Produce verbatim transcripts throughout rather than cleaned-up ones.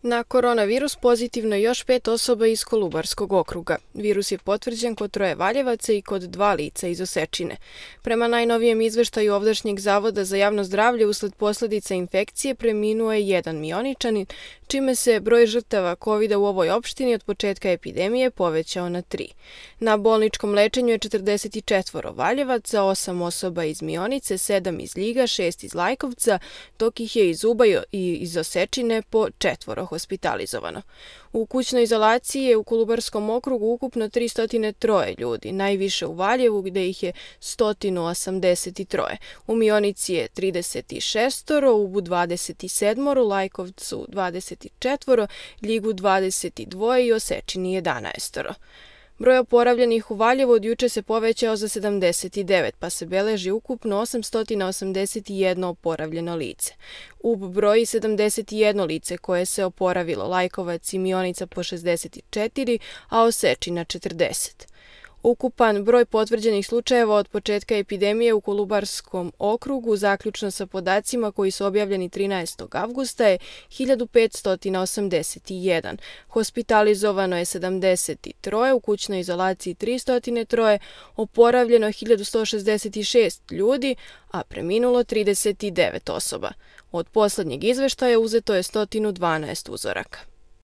Na koronavirus pozitivno je još pet osoba iz Kolubarskog okruga. Virus je potvrđen kod troje Valjevaca i kod dva lica iz Osečine. Prema najnovijem izveštaju ovdašnjeg Zavoda za javno zdravlje, usled posledica infekcije preminuo je jedan Mioničanin, čime se broj žrtava kovida u ovoj opštini od početka epidemije povećao na tri. Na bolničkom lečenju je četrdeset četiri Valjevaca, osam osoba iz Mionice, sedam iz Ljiga, šest iz Lajkovca, dok ih je iz Ubaja i iz Osečine po četvoro hospitalizovano. U kućnoj izolaciji je u Kolubarskom okrugu ukupno tristo tri ljudi, najviše u Valjevu gde ih je sto osamdeset tri. U Mionici je trideset šest, u Ubu dvadeset sedam, Lajkovcu dvadeset četiri, Ljigu dvadeset dva i Osečini jedanaest. Broj oporavljenih u Valjevu od juče se povećao za sedamdeset devet, pa se beleži ukupno osamsto osamdeset jedno oporavljeno lice. Ub broji sedamdeset jedno lice koje se oporavilo, Lajkovac i Mionica po šezdeset četiri, a Osečina četrdeset. Ukupan broj potvrđenih slučajeva od početka epidemije u Kolubarskom okrugu, zaključno sa podacima koji su objavljeni trinaestog avgusta, je hiljadu petsto osamdeset jedan. Hospitalizovano je sedamdeset tri, u kućnoj izolaciji tristo tri, oporavljeno hiljadu sto šezdeset šest ljudi, a preminulo trideset devet osoba. Od poslednjeg izveštaja uzeto je sto dvanaest uzoraka.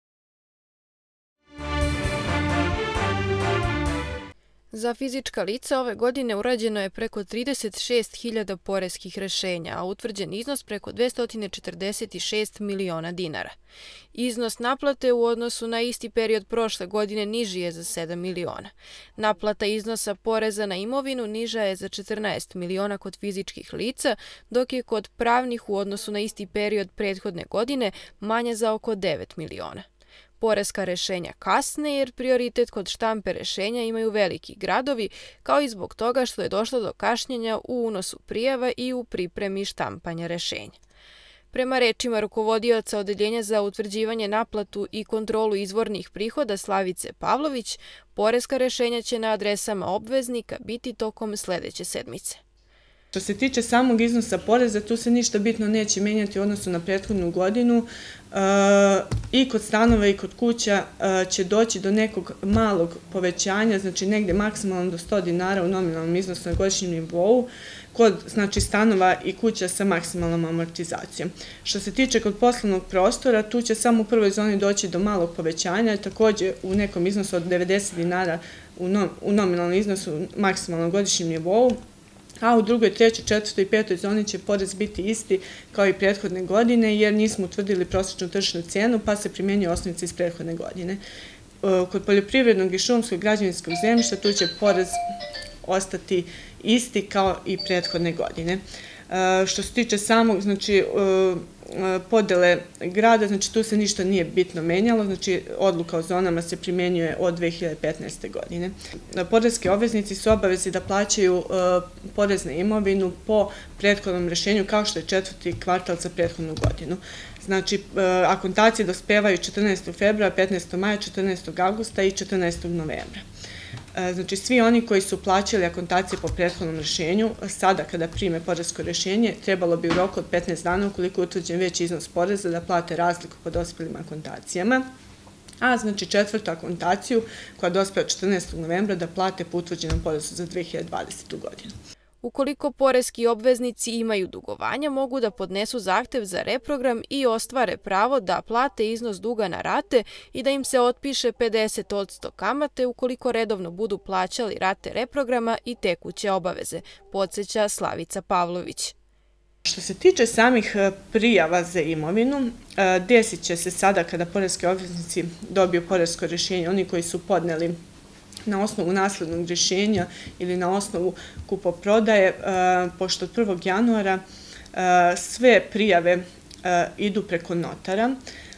Za fizička lica ove godine urađeno je preko trideset šest hiljada poreskih rešenja, a utvrđen iznos preko dvesta četrdeset šest miliona dinara. Iznos naplate u odnosu na isti period prošle godine niži je za sedam miliona. Naplata iznosa poreza na imovinu niža je za četrnaest miliona kod fizičkih lica, dok je kod pravnih u odnosu na isti period prethodne godine manja za oko devet miliona. Poreska rešenja kasne jer prioritet kod štampe rešenja imaju veliki gradovi, kao i zbog toga što je došlo do kašnjenja u unosu prijava i u pripremi štampanja rešenja. Prema rečima rukovodioca Odeljenja za utvrđivanje, naplatu i kontrolu izvornih prihoda Slavice Pavlović, poreska rešenja će na adresama obveznika biti tokom sledeće sedmice. Što se tiče samog iznosa poreza, tu se ništa bitno neće menjati u odnosu na prethodnu godinu. I kod stanova i kod kuća će doći do nekog malog povećanja, znači negde maksimalno do sto dinara u nominalnom iznosu na godišnjem nivou, kod znači stanova i kuća sa maksimalnom amortizacijom. Što se tiče kod poslovnog prostora, tu će samo u prvoj zoni doći do malog povećanja, takođe u nekom iznosu od devedeset dinara u nominalnom iznosu maksimalnom godišnjem nivou, a u drugoj, trećoj, četvrtoj i petoj zoni će porez biti isti kao i prethodne godine, jer nismo utvrdili prosječnu tržišnu cenu, pa se primjenjuje osnovica iz prethodne godine. Kod poljoprivrednog i šumskog građevinskog zemljišta tu će porez ostati isti kao i prethodne godine. Što se tiče samog, znači, podele grada, znači tu se ništa nije bitno menjalo, znači odluka o zonama se primenjuje od dve hiljade petnaeste. godine. Poreski obveznici su obavezi da plaćaju porez na imovinu po prethodnom rešenju kao što je četvrti kvartal za prethodnu godinu. Znači, akontacije dospevaju četrnaestog februara, petnaestog maja, četrnaestog avgusta i četrnaestog novembra. Znači, svi oni koji su plaćali akontacije po prethodnom rešenju, sada kada prime poresko rešenje, trebalo bi u roku od petnaest dana, ukoliko je utvrđen veći iznos poreza, da plate razliku po dospelim akontacijama, a znači četvrtu akontaciju, koja dospeva četrnaestog novembra, da plate po utvrđenom porezu za dve hiljade dvadesetu. godinu. Ukoliko poreski obveznici imaju dugovanja, mogu da podnesu zahtev za reprogram i ostvare pravo da plate iznos duga na rate i da im se otpiše pedeset posto kamate ukoliko redovno budu plaćali rate reprograma i tekuće obaveze, podsjeća Slavica Pavlović. Što se tiče samih prijava za imovinu, desit će se sada kada poreski obveznici dobiju poresko rešenje, oni koji su podneli na osnovu naslednog rešenja ili na osnovu kupoprodaje, pošto od prvog januara sve prijave idu preko notara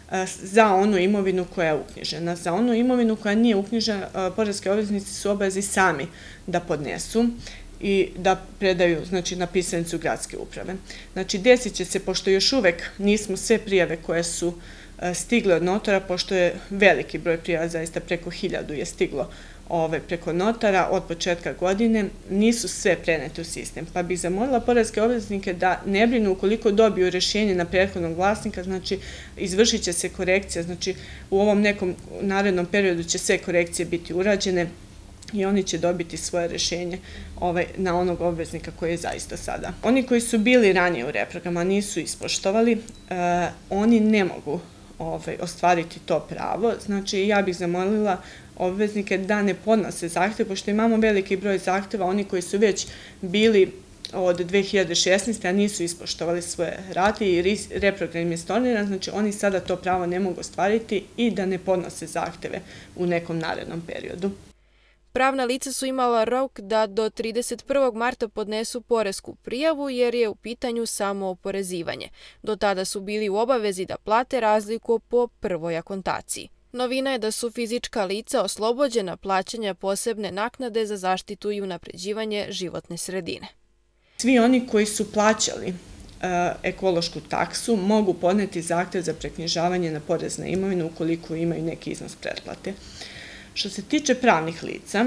za onu imovinu koja je uknjižena. Za onu imovinu koja nije uknjižena, poreski obveznici su obavezi sami da podnesu i da predaju, znači, na pisarnicu gradske uprave. Znači, desit će se, pošto još uvek nismo sve prijave koje su stigle od notora, pošto je veliki broj prijava, zaista preko hiljadu je stiglo preko notara od početka godine, nisu sve prenete u sistem. Pa bih zamolila poreske obveznike da ne brinu ukoliko dobiju rješenje na prethodnog vlasnika, znači izvršit će se korekcija, znači u ovom nekom narednom periodu će sve korekcije biti urađene i oni će dobiti svoje rješenje na onog obveznika koji je zaista sada. Oni koji su bili ranije u reprograma nisu ispoštovali, oni ne mogu ostvariti to pravo. Znači, ja bih zamolila obveznike da ne podnose zahtjev, pošto imamo veliki broj zahtjeva, oni koji su već bili od dve hiljade šesnaeste. a nisu ispoštovali svoje rate i reprogram je storniran, znači oni sada to pravo ne mogu ostvariti i da ne podnose zahtjeve u nekom narednom periodu. Pravna lica su imala rok da do trideset prvog marta podnesu poresku prijavu jer je u pitanju samo oporezivanje. Do tada su bili u obavezi da plate razliku po prvoj akontaciji. Novina je da su fizička lica oslobođena plaćanja posebne naknade za zaštitu i unapređivanje životne sredine. Svi oni koji su plaćali ekološku taksu mogu podneti zahtjev za preknjižavanje na porez na imovinu ukoliko imaju neki iznos pretplate. Što se tiče pravnih lica,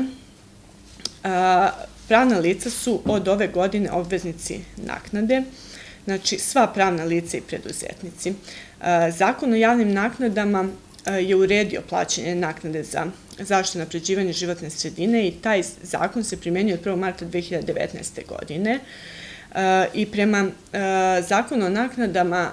pravna lica su od ove godine obveznici naknade, znači sva pravna lica i preduzetnici. Zakon o javnim naknadama je uredio plaćanje naknade za zaštitu i unapređivanje životne sredine i taj zakon se primenjuje od prvog marta dve hiljade devetnaeste. godine i prema zakonu o naknadama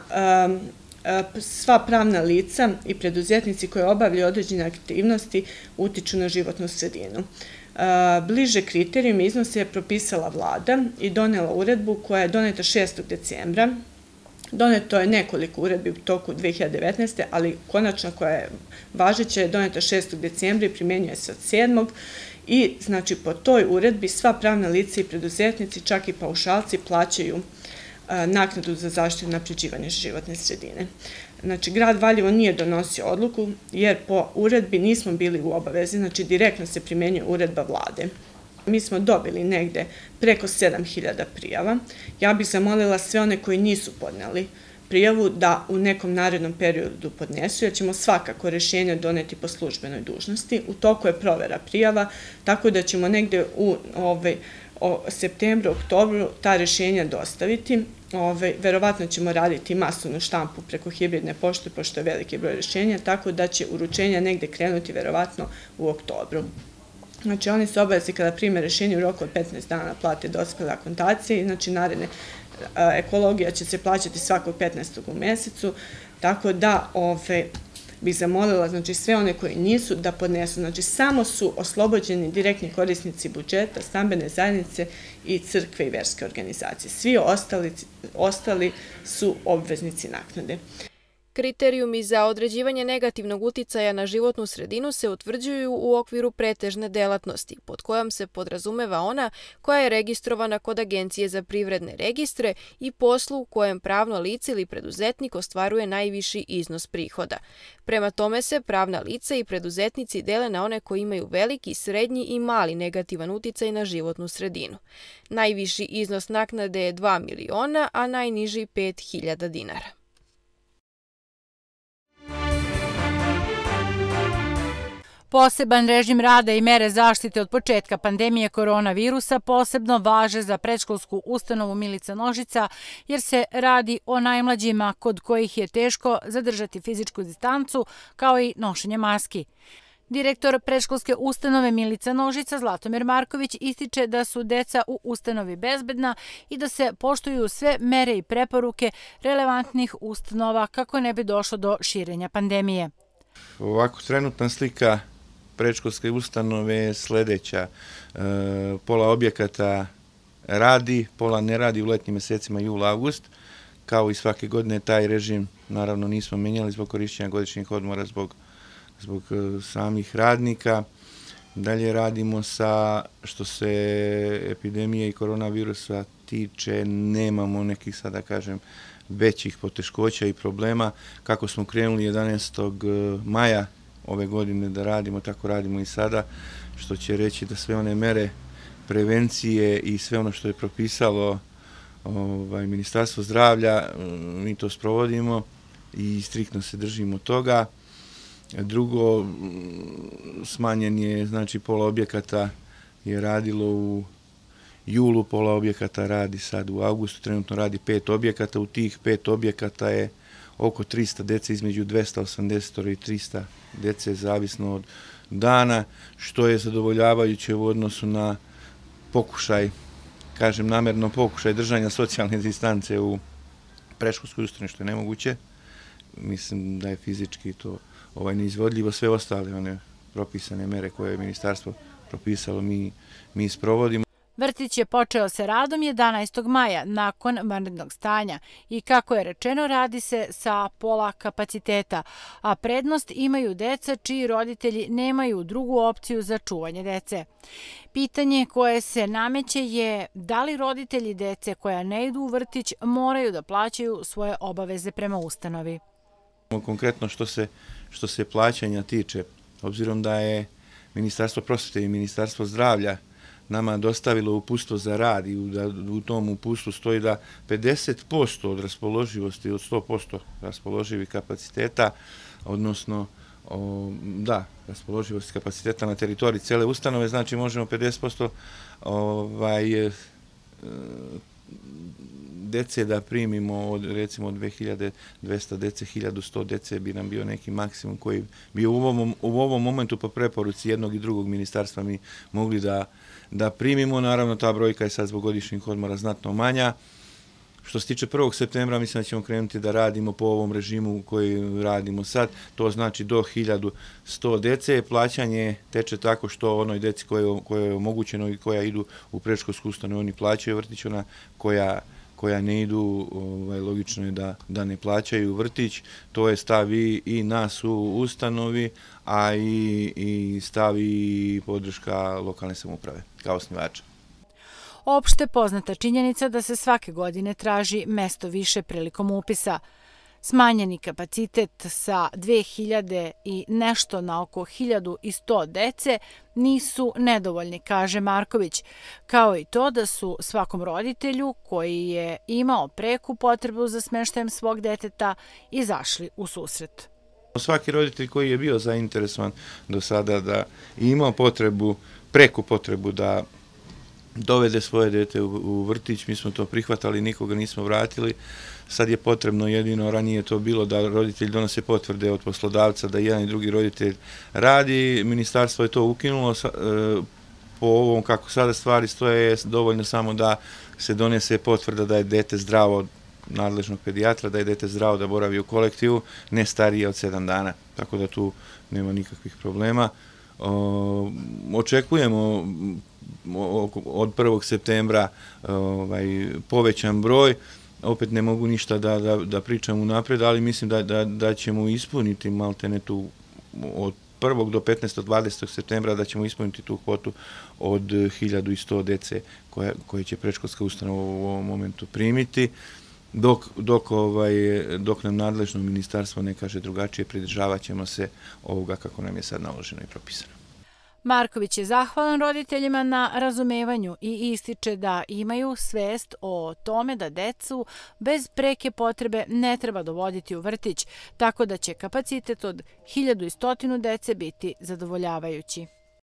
sva pravna lica i preduzetnici koji obavljaju određene aktivnosti utiču na životnu sredinu. Bliže kriterijume iznose je propisala vlada i donela uredbu koja je doneta šestog decembra. Doneto je nekoliko uredbi u toku dve hiljade devetnaeste. ali konačna koja je važeća je doneta šestog decembra i primjenjuje se od sedmog i znači po toj uredbi sva pravna lica i preduzetnici, čak i paušalci, plaćaju naknadu za zaštitu i unapređivanje životne sredine. Znači, grad Valjevo nije donosio odluku jer po uredbi nismo bili u obavezi, znači direktno se primenjuje uredba vlade. Mi smo dobili negde preko sedam hiljada prijava. Ja bih zamolila sve one koji nisu podneli prijavu da u nekom narednom periodu podnesu, jer ćemo svakako rješenje doneti po službenoj dužnosti. U toku je provera prijava, tako da ćemo negde u septembru, oktobru ta rješenja dostaviti. Verovatno ćemo raditi masovnu štampu preko hibridne pošte, pošto je veliki broj rješenja, tako da će uručenja negde krenuti verovatno u oktobru. Znači, oni su obavezi kada prime rješenje u roku od petnaest dana plate dospjele akontacije, znači naredne ekologija će se plaćati svakog petnaestog u mesecu, tako da bih zamolila znači sve one koji nisu da podnesu. Znači, samo su oslobođeni direktni korisnici budžeta, stambene zajednice i crkve i verske organizacije. Svi ostali su obveznici naknade. Kriterijumi za određivanje negativnog uticaja na životnu sredinu se utvrđuju u okviru pretežne delatnosti, pod kojom se podrazumeva ona koja je registrovana kod Agencije za privredne registre i poslu u kojem pravno lice ili preduzetnik ostvaruje najviši iznos prihoda. Prema tome se pravna lica i preduzetnici dele na one koji imaju veliki, srednji i mali negativan uticaj na životnu sredinu. Najviši iznos naknade je dva miliona, a najniži pet hiljada dinara. Poseban režim rada i mere zaštite od početka pandemije koronavirusa posebno važe za predškolsku ustanovu Milica Nožica, jer se radi o najmlađima kod kojih je teško zadržati fizičku distancu kao i nošenje maski. Direktor predškolske ustanove Milica Nožica Zlatomir Marković ističe da su deca u ustanovi bezbedna i da se poštuju sve mere i preporuke relevantnih ustanova kako ne bi došlo do širenja pandemije. Ovako trenutna slika predškolske ustanove je sljedeća. Pola objekata radi, pola ne radi u letnjim mjesecima jul-avgust. Kao i svake godine taj režim naravno nismo menjali zbog korišćenja godišnjih odmora zbog, zbog samih radnika. Dalje radimo sa, što se epidemije i koronavirusa tiče, nemamo nekih, sada kažem, većih poteškoća i problema. Kako smo krenuli jedanaestog maja ove godine da radimo, tako radimo i sada, što će reći da sve one mere prevencije i sve ono što je propisalo ovaj, Ministarstvo zdravlja, mi to sprovodimo i striktno se držimo toga. Drugo, smanjen je, znači pola objekata je radilo u julu, pola objekata radi sad u avgustu, trenutno radi pet objekata, u tih pet objekata je oko trista dece, između dvesta osamdeset i trista dece, zavisno od dana, što je zadovoljavajuće u odnosu na pokušaj, kažem namerno pokušaj držanja socijalne distance u predškolskoj ustanovi, što je nemoguće. Mislim da je fizički to ovaj, neizvodljivo. Sve ostale one propisane mere koje je ministarstvo propisalo mi, mi sprovodimo. Vrtić je počeo sa radom jedanaestog maja nakon vanrednog stanja i kako je rečeno radi se sa pola kapaciteta, a prednost imaju deca čiji roditelji nemaju drugu opciju za čuvanje dece. Pitanje koje se nameće je da li roditelji dece koja ne idu u vrtić moraju da plaćaju svoje obaveze prema ustanovi. Konkretno što se, što se plaćanja tiče, obzirom da je Ministarstvo prosvete i Ministarstvo zdravlja nama dostavilo uputstvo za rad i u tom uputstvu stoji da pedeset posto od raspoloživosti, od sto posto raspoloživih kapaciteta, odnosno da, raspoloživosti kapaciteta na teritoriji cele ustanove, znači možemo pedeset posto ovaj, dece da primimo, od, recimo od dve hiljade dvesta dece, hiljadu sto dece bi nam bio neki maksimum koji bi u ovom, u ovom momentu po preporuci jednog i drugog ministarstva mi mogli da, da primimo. Naravno, ta brojka je sad zbog godišnjih odmora znatno manja. Što se tiče prvog septembra, mislim da ćemo krenuti da radimo po ovom režimu koji radimo sad. To znači do hiljadu sto dece. Plaćanje teče tako što onoj deci koje, koje je omogućeno i koja idu u predškolsku ustanovu, oni plaćaju vrtić, ona koja koja ne idu, ovaj, logično je da, da ne plaćaju vrtić. To je stav i, i nas u ustanovi, a i, i stav i podrška lokalne samouprave kao osnivača. Opšte poznata činjenica da se svake godine traži mesto više prilikom upisa. Smanjeni kapacitet sa dve hiljade i nešto na oko hiljadu sto dece nisu nedovoljni, kaže Marković, kao i to da su svakom roditelju koji je imao preku potrebu za smeštajem svog deteta izašli u susret. Svaki roditelj koji je bio zainteresovan do sada da imao potrebu, preku potrebu da dovede svoje dete u vrtić, mi smo to prihvatali, nikoga nismo vratili. Sad je potrebno jedino, ranije to bilo da roditelj donose potvrde od poslodavca da jedan i drugi roditelj radi. Ministarstvo je to ukinulo. Po ovom kako sada stvari stoje je dovoljno samo da se donese potvrda da je dete zdravo od nadležnog pedijatra, da je dete zdravo da boravi u kolektivu, ne starije od sedam dana. Tako da tu nema nikakvih problema. Očekujemo od prvog septembra ovaj, povećan broj. Opet ne mogu ništa da, da, da pričam unapred, ali mislim da, da, da ćemo ispuniti maltene tu od prvog do petnaestog do dvadesetog septembra, da ćemo ispuniti tu kvotu od hiljadu sto dece koje, koje će predškolska ustanova u ovom momentu primiti, dok, dok, ovaj, dok nam nadležno ministarstvo ne kaže drugačije, pridržavat ćemo se ovoga kako nam je sad naloženo i propisano. Marković je zahvalan roditeljima na razumevanju i ističe da imaju svest o tome da decu bez preke potrebe ne treba dovoditi u vrtić, tako da će kapacitet od hiljadu sto dece biti zadovoljavajući.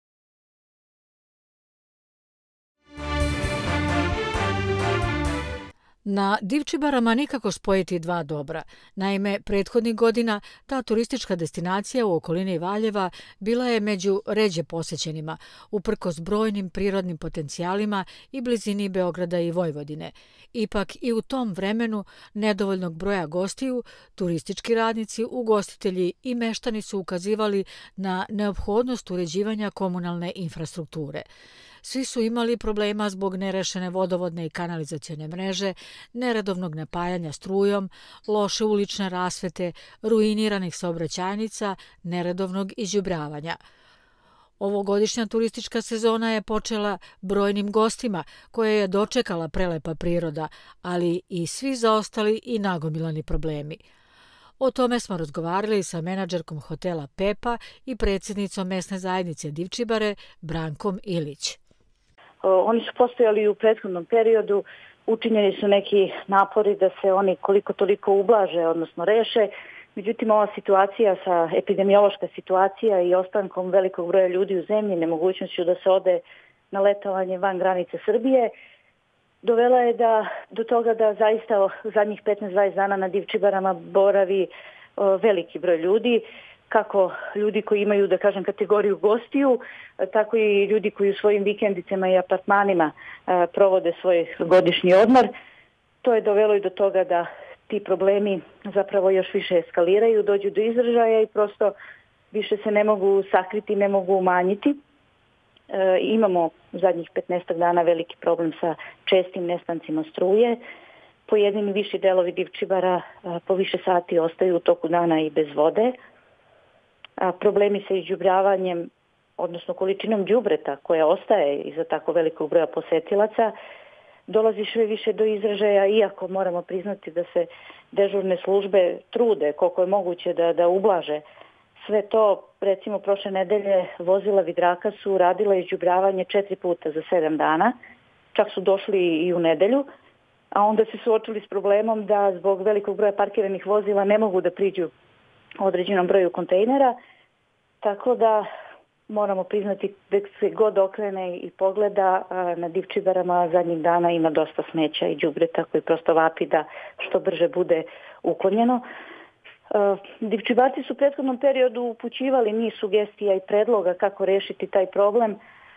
Na Divčibarama nikako spojiti dva dobra. Naime, prethodnih godina ta turistička destinacija u okolini Valjeva bila je među ređe posećenima, uprkos brojnim prirodnim potencijalima i blizini Beograda i Vojvodine. Ipak i u tom vremenu nedovoljnog broja gostiju, turistički radnici, ugostitelji i meštani su ukazivali na neophodnost uređivanja komunalne infrastrukture. Svi su imali problema zbog nerešene vodovodne i kanalizacione mreže, neredovnog napajanja strujom, loše ulične rasvete, ruiniranih saobraćajnica, neredovnog izđubravanja. Ovogodišnja turistička sezona je počela brojnim gostima koje je dočekala prelepa priroda, ali i svi zaostali i nagomilani problemi. O tome smo razgovarali sa menadžerkom hotela Pepa i predsjednicom mesne zajednice Divčibare Brankom Ilić. Oni su postojali u prethodnom periodu, učinjeni su neki napori da se oni koliko toliko ublaže, odnosno reše. Međutim, ova situacija sa epidemiološka situacija i ostankom velikog broja ljudi u zemlji, nemogućnošću da se ode na letovanje van granice Srbije, dovela je da, do toga da zaista u zadnjih petnaest dvadeset dana na Divčibarama boravi o, veliki broj ljudi, kako ljudi koji imaju, da kažem, kategoriju gostiju, tako i ljudi koji u svojim vikendicama i apartmanima a, provode svoj godišnji odmor. To je dovelo i do toga da ti problemi zapravo još više eskaliraju, dođu do izražaja i prosto više se ne mogu sakriti, ne mogu umanjiti. E, imamo u zadnjih petnaest dana veliki problem sa čestim nestancima struje. Pojedini viši delovi Divčibara a, po više sati ostaju u toku dana i bez vode. A, problemi sa izđubravanjem, odnosno količinom đubreta koja ostaje iza tako velikog broja posetilaca, dolazi sve više do izražaja, iako moramo priznati da se dežurne službe trude koliko je moguće da, da ublaže sve to. Recimo, prošle nedelje vozila Vidraka su radila izđubravanje četiri puta za sedam dana, čak su došli i u nedelju, a onda se suočili s problemom da zbog velikog broja parkiranih vozila ne mogu da priđu određenom broju kontejnera, tako da moramo priznati da se god okrene i pogleda na Divčibarama zadnjih dana ima dosta smeća i đubreta koji prosto vapi da što brže bude uklonjeno. Divčibarci su u prethodnom periodu upućivali niz sugestija i predloga kako rešiti taj problem,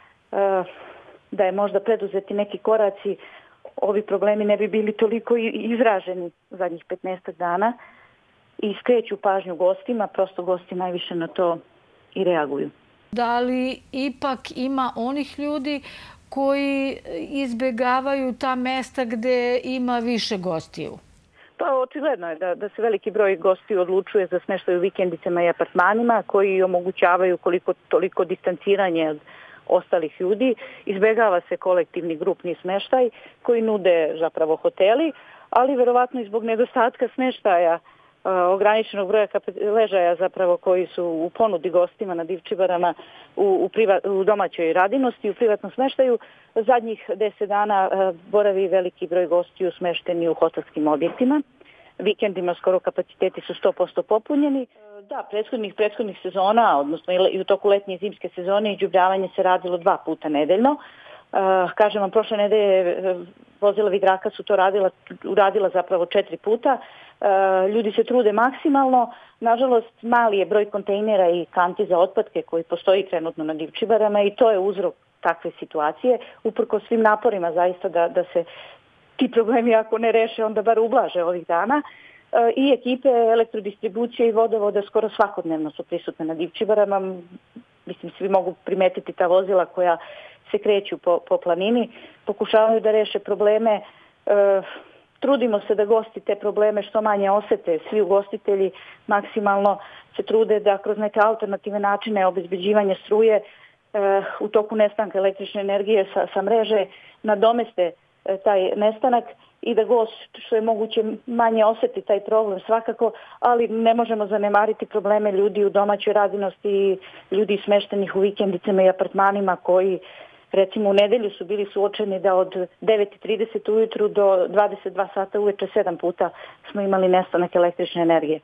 da je možda preduzeti neki koraci, ovi problemi ne bi bili toliko izraženi zadnjih petnaest dana i skreću pažnju gostima, prosto gosti najviše na to i reaguju. Da li ipak ima onih ljudi koji izbegavaju ta mesta gde ima više gostiju? Pa očigledno je da, da se veliki broj gostiju odlučuje za smeštaj u vikendicama i apartmanima koji omogućavaju koliko toliko distanciranje od ostalih ljudi. Izbegava se kolektivni grupni smeštaj koji nude zapravo hoteli, ali verovatno i zbog nedostatka smeštaja, ograničenog broja ležaja zapravo koji su u ponudi gostima na Divčibarama u, u, priva, u domaćoj radinosti, u privatnom smeštaju. Zadnjih deset dana boravi veliki broj gostiju smešteni u hotelskim objektima. Vikendima skoro kapaciteti su sto posto popunjeni. Da, prethodnih, prethodnih sezona, odnosno i u toku letnje i zimske sezone, izđubljavanje se radilo dva puta nedeljno. Uh, kažem vam, prošle nedelje vozila Vidraka su to radila, uradila zapravo četiri puta. Uh, ljudi se trude maksimalno. Nažalost, mali je broj kontejnera i kanti za otpadke koji postoji trenutno na Divčibarama i to je uzrok takve situacije. Uprkos svim naporima zaista da, da se ti problemi ako ne reše, onda bar ublaže ovih dana. Uh, I ekipe elektrodistribucije i vodovoda skoro svakodnevno su prisutne na Divčibarama. Mislim, svi mogu primetiti ta vozila koja se kreću po, po planini, pokušavaju da reše probleme. E, trudimo se da gosti te probleme što manje osete. Svi ugostitelji maksimalno se trude da kroz neke alternativne načine obezbeđivanja struje e, u toku nestanka električne energije sa, sa mreže nadomeste e, taj nestanak i da gost što je moguće manje oseti taj problem svakako, ali ne možemo zanemariti probleme ljudi u domaćoj radinosti i ljudi smeštenih u vikendicama i apartmanima koji recimo u nedelju su bili suočeni da od devet i trideset ujutru do dvadeset dva sata uveče sedam puta smo imali nestanak električne energije.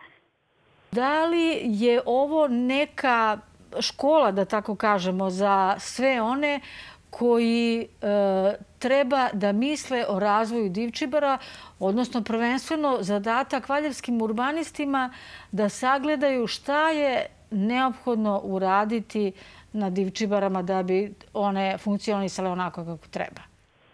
Da li je ovo neka škola, da tako kažemo, za sve one koji e, treba da misle o razvoju Divčibara, odnosno prvenstveno zadatak valjevskim urbanistima da sagledaju šta je neophodno uraditi na Divčibarama da bi one funkcionisale onako kako treba?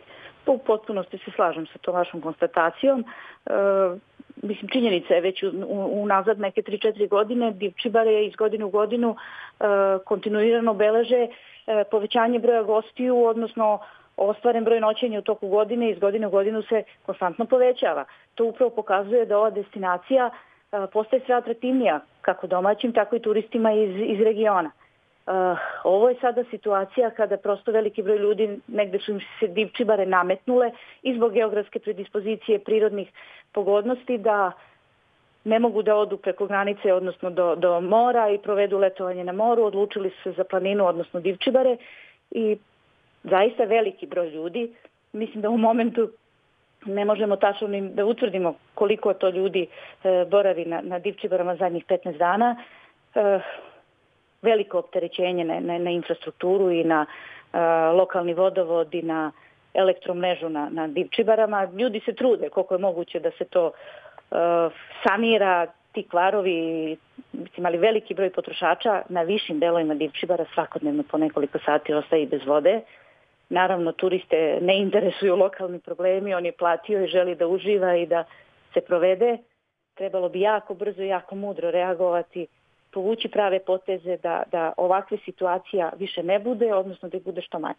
U potpunosti se slažem sa to vašom konstatacijom. E, mislim, činjenica je već unazad neke tri četiri godine Divčibare iz godine u godinu e, kontinuirano beleže e, povećanje broja gostiju, odnosno ostvaren broj noćenja u toku godine iz godine u godinu se konstantno povećava. To upravo pokazuje da ova destinacija e, postaje sve atraktivnija kako domaćim, tako i turistima iz, iz regiona. Uh, ovo je sada situacija kada prosto veliki broj ljudi negde su im se Divčibare nametnule i zbog geografske predispozicije prirodnih pogodnosti da ne mogu da odu preko granice, odnosno do, do mora i provedu letovanje na moru, odlučili su se za planinu, odnosno Divčibare i zaista veliki broj ljudi. Mislim da u momentu ne možemo tačno ni da utvrdimo koliko to ljudi e, boravi na, na Divčibarama zadnjih petnaest dana. E, veliko opterećenje na, na, na infrastrukturu i na e, lokalni vodovod i na elektromrežu na, na Divčibarama. Ljudi se trude koliko je moguće da se to e, sanira, ti kvarovi, mislim, ali veliki broj potrošača na višim delovima Divčibara svakodnevno po nekoliko sati ostaje bez vode. Naravno, turiste ne interesuju lokalni problemi, on je platio i želi da uživa i da se provede. Trebalo bi jako brzo i jako mudro reagovati, povući prave poteze da, da ovakve situacija više ne bude, odnosno da ih bude što manje.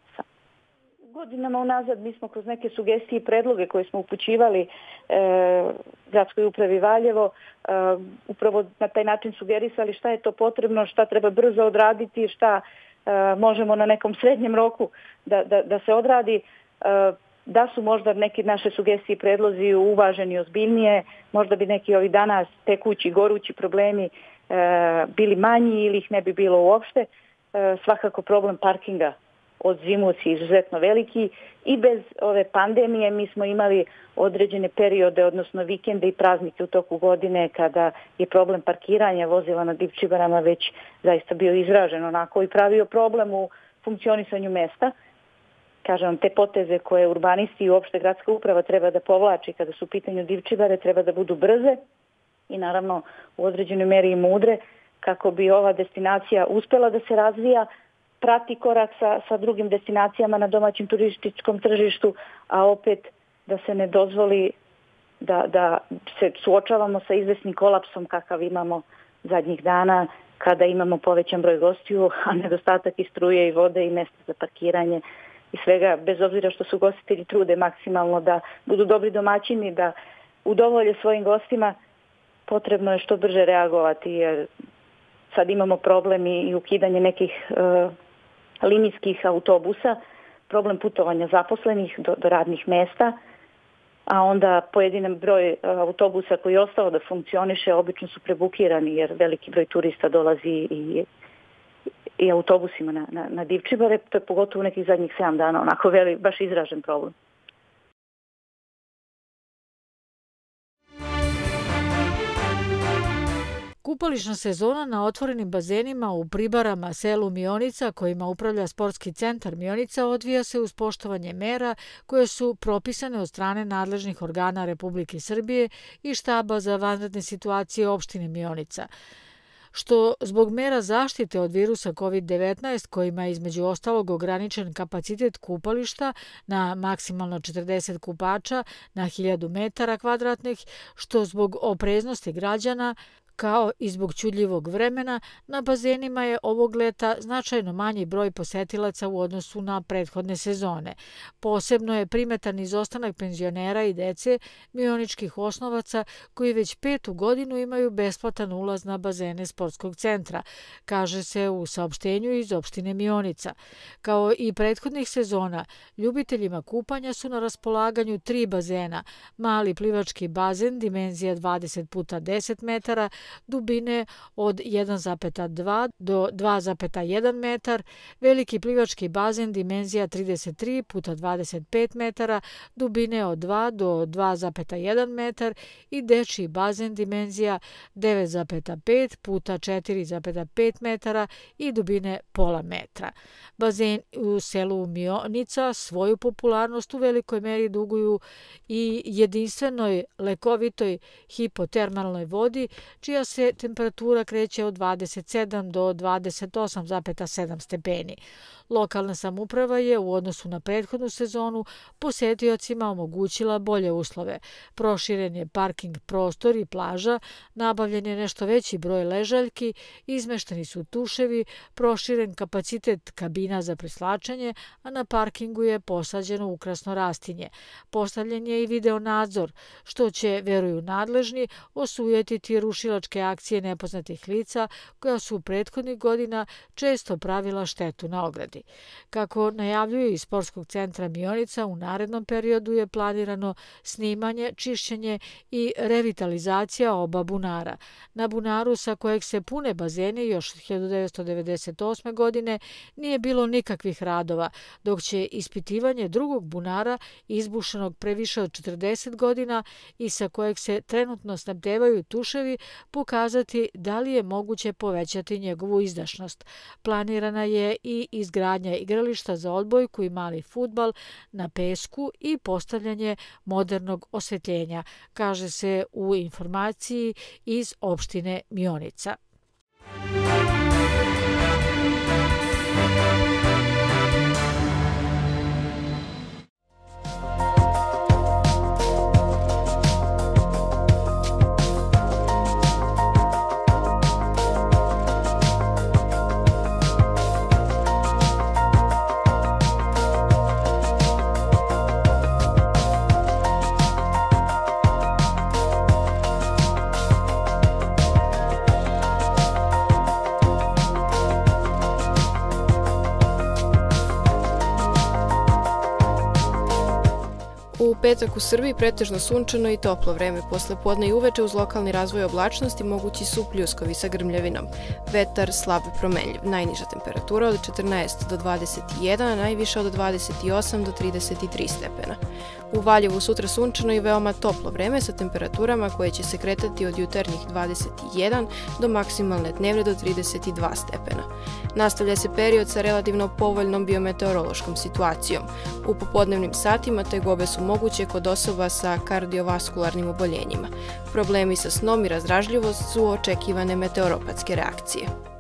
Godinama unazad mi smo kroz neke sugestije i predloge koje smo upućivali e, Gradskoj upravi Valjevo e, upravo na taj način sugerisali šta je to potrebno, šta treba brzo odraditi, šta e, možemo na nekom srednjem roku da, da, da se odradi. E, da su možda neki naše sugestije i predlozi uvaženi ozbiljnije, možda bi neki ovih dana tekući, gorući problemi e, bili manji ili ih ne bi bilo uopšte. E, svakako problem parkinga od zimuci izuzetno veliki i bez ove pandemije mi smo imali određene periode, odnosno vikende i praznike u toku godine kada je problem parkiranja vozila na Divčibarama već zaista bio izražen onako i pravio problem u funkcionisanju mesta. Kažem, te poteze koje urbanisti i uopšte gradska uprava treba da povlači kada su u pitanju Divčibare treba da budu brze i naravno u određenoj meri i mudre kako bi ova destinacija uspela da se razvija, prati korak sa, sa drugim destinacijama na domaćem turističkom tržištu, a opet da se ne dozvoli da, da se suočavamo sa izvesnim kolapsom kakav imamo zadnjih dana kada imamo povećan broj gostiju, a nedostatak i struje i vode i mesta za parkiranje i svega, bez obzira što su gostitelji trude maksimalno da budu dobri domaćini, da udovolje svojim gostima, potrebno je što brže reagovati jer sad imamo problem i ukidanje nekih uh, linijskih autobusa, problem putovanja zaposlenih do, do radnih mesta, a onda pojedinen broj autobusa koji je ostao da funkcioniše obično su prebukirani jer veliki broj turista dolazi i, i autobusima na, na, na Divčibare, to je pogotovo u nekih zadnjih sedam dana, onako veli, baš izražen problem. Kupališna sezona na otvorenim bazenima u Pribarama, selu Mionica, kojima upravlja sportski centar Mionica, odvija se uz poštovanje mera koje su propisane od strane nadležnih organa Republike Srbije i štaba za vanredne situacije opštine Mionica, što zbog mera zaštite od virusa kovid devetnaest, kojima je između ostalog ograničen kapacitet kupališta na maksimalno četrdeset kupača na hiljadu metara kvadratnih, što zbog opreznosti građana kao i zbog čudljivog vremena, na bazenima je ovog leta značajno manji broj posetilaca u odnosu na prethodne sezone. Posebno je primetan izostanak penzionera i dece mioničkih osnovaca koji već petu godinu imaju besplatan ulaz na bazene sportskog centra, kaže se u saopštenju iz opštine Mionica. Kao i prethodnih sezona, ljubiteljima kupanja su na raspolaganju tri bazena, mali plivački bazen dimenzija dvadeset puta deset metara, dubine od jedan zarez dva do dva zarez jedan metar, veliki plivački bazen dimenzija trideset tri puta dvadeset pet metara, dubine od dva do dva zarez jedan metar i dečiji bazen dimenzija devet zarez pet puta četiri zarez pet metara i dubine pola metra. Bazen u selu Mionica svoju popularnost u velikoj meri duguju i jedinstvenoj lekovitoj hipotermalnoj vodi, čija se temperatura kreće od dvadeset sedam do dvadeset osam zarez sedam stepeni. Lokalna samouprava je u odnosu na prethodnu sezonu posetiocima omogućila bolje uslove. Proširen je parking prostor i plaža, nabavljen je nešto veći broj ležaljki, izmešteni su tuševi, proširen kapacitet kabina za preslačenje, a na parkingu je posađeno ukrasno rastinje. Postavljen je i video nadzor, što će, veruju nadležni, osujetiti rušilačke navijačke akcije nepoznatih lica koja su u prethodnih godina često pravila štetu na ogradi. Kako najavljuju iz Sportskog centra Mionica, u narednom periodu je planirano snimanje, čišćenje i revitalizacija oba bunara. Na bunaru sa kojeg se pune bazeni još od hiljadu devetsto devedeset osme. godine nije bilo nikakvih radova, dok će ispitivanje drugog bunara izbušenog pre više od četrdeset godina i sa kojeg se trenutno snabdevaju tuševi pokazati da li je moguće povećati njegovu izdašnost. Planirana je i izgradnja igrališta za odbojku i mali fudbal na pesku i postavljanje modernog osvetljenja, kaže se u informaciji iz opštine Mionica. U petak u Srbiji pretežno sunčano i toplo vreme. Posle podne i uveče uz lokalni razvoj oblačnosti mogući su pljuskovi sa grmljavinom. Vetar slab promenljiv. Najniža temperatura od četrnaest do dvadeset jedan, a najviša od dvadeset osam do trideset tri stepena. U Valjevu sutra sunčano i veoma toplo vreme sa temperaturama koje će se kretati od jutarnjih dvadeset jedan do maksimalne dnevne do trideset dva stepena. Nastavlja se period sa relativno povoljnom biometeorološkom situacijom. U popodnevnim satima tegobe su moguće kod osoba sa kardiovaskularnim oboljenjima. Problemi sa snom i razdražljivost su očekivane meteoropatske reakcije.